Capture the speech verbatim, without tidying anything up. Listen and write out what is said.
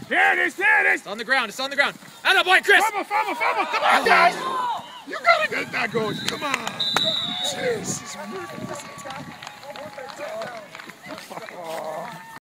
There it is, there it is. It's on the ground, it's on the ground. And a boy, Chris. Fumble, fumble, fumble. Come on, guys. You gotta get that going. Come on. Jesus.